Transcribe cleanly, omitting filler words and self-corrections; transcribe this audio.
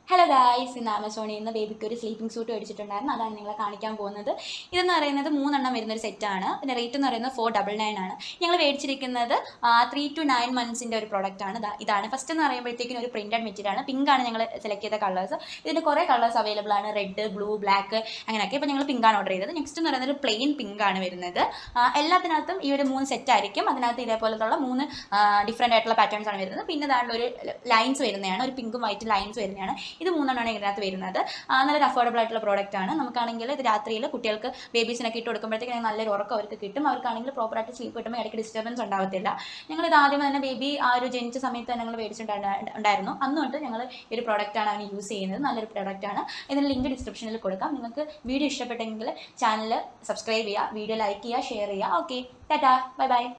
Hello guys, ഇന്ന് ആമസോണിൽ നിന്ന് ബേബിക്ക് ഒരു സ്ലീപ്പിംഗ് സൂട്ട് മേടിച്ചിട്ടുണ്ടായിരുന്നു. അതാണ് നിങ്ങളെ കാണിക്കാൻ പോകുന്നത്. ഇതെന്ന് പറയുന്നത് 3 വരുന്നൊരു സെറ്റാണ്. ഇതിൻ്റെ റേറ്റ് എന്ന് പറയുന്നത് 499 ആണ്. ഞങ്ങൾ മേടിച്ചിരിക്കുന്നത് 3 to 9 monthsൻ്റെ ഒരു പ്രോഡക്റ്റാണ്. ഇതാണ് ഫസ്റ്റ് എന്ന് പറയുമ്പോഴത്തേക്കും ഒരു പ്രിൻറ്റഡ് മെറ്റീരിയലാണ്. പിങ്കാണ് ഞങ്ങൾ സെലക്ട് ചെയ്ത കളേഴ്സ്. ഇതിൻ്റെ കുറേ കളേഴ്സ് അവൈലബിൾ ആണ്, റെഡ്, ബ്ലൂ, ബ്ലാക്ക് അങ്ങനെയൊക്കെ. ഇപ്പോൾ ഞങ്ങൾ പിങ്കാണ് ഓർഡർ ചെയ്തത്. നെക്സ്റ്റ് എന്ന് പറയുന്നത് ഒരു പ്ലെയിൻ പിങ്കാണ് വരുന്നത്. എല്ലാത്തിനകത്തും ഈ ഒരു 3 സെറ്റ് ആയിരിക്കും. അതിനകത്ത് ഇതേപോലത്തുള്ള 3 ഡിഫറെൻ്റ് ആയിട്ടുള്ള പാറ്റേൺസ് ആണ് വരുന്നത്. പിന്നെ അതാണ് ഒരു ലൈൻസ് വരുന്നതാണ്, ഒരു പിങ്കും വൈറ്റ് ലൈൻസ് വരുന്നതാണ്. ഇത് 3 ഇതിനകത്ത് വരുന്നത്. നല്ലൊരു അഫോർഡബിൾ ആയിട്ടുള്ള പ്രോഡക്റ്റ് ആണ്. നമുക്കാണെങ്കിൽ ഇത് രാത്രിയിൽ കുട്ടികൾക്ക് ബേബീസിനൊക്കെ ഇട്ട് കൊടുക്കുമ്പോഴത്തേക്ക് നല്ലൊരു ഉറക്കം അവർക്ക് കിട്ടും. അവർക്കാണെങ്കിൽ പ്രോപ്പറായിട്ട് സ്ലീപ്പ് കിട്ടുമ്പോൾ ഇടയ്ക്ക് ഡിസ്റ്റർബൻസ് ഉണ്ടാവത്തില്ല. ഞങ്ങളിത് ആദ്യം തന്നെ ബേബി ഒരു ജനിച്ച സമയത്ത് തന്നെ ഞങ്ങൾ മേടിച്ചിട്ടുണ്ടായിരുന്നു. അന്ന് തൊട്ട് ഞങ്ങൾ ഈ ഒരു പ്രോഡക്റ്റാണ് അവന് യൂസ് ചെയ്യുന്നത്. നല്ലൊരു പ്രോഡക്റ്റാണ്. ഇതിൻ്റെ ലിങ്ക് ഡിസ്ക്രിപ്ഷനിൽ കൊടുക്കാം. നിങ്ങൾക്ക് വീഡിയോ ഇഷ്ടപ്പെട്ടെങ്കിൽ ചാനൽ സബ്സ്ക്രൈബ് ചെയ്യുക, വീഡിയോ ലൈക്ക് ചെയ്യുക, ഷെയർ ചെയ്യുക. Okay, tata, bye by.